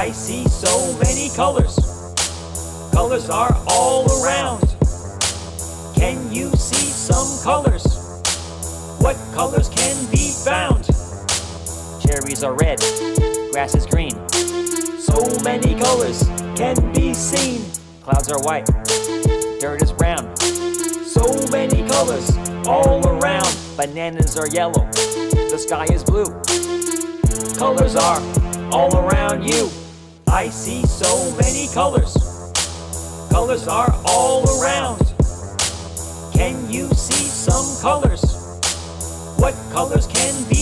I see so many colors. Colors are all around. Can you see some colors? What colors can be found? Cherries are red, grass is green. So many colors can be seen. Clouds are white, dirt is brown. So many colors all around. Bananas are yellow, the sky is blue. Colors are all around you. I see so many colors. Colors are all around. Can you see some colors? What colors can be